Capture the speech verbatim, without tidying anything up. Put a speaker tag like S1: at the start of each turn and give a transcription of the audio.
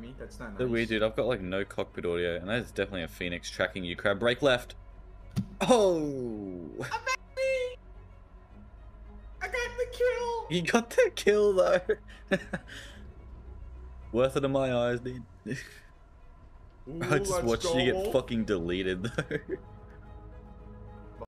S1: me. That's not nice.
S2: So weird, dude. I've got like no cockpit audio, and that is definitely a Phoenix tracking you. Crab, brake left. Oh!
S1: I'm back. I got the kill.
S2: You got the kill though. Worth it in my eyes, dude.
S1: Ooh,
S2: I just
S1: let's
S2: watched
S1: go.
S2: you get fucking deleted though.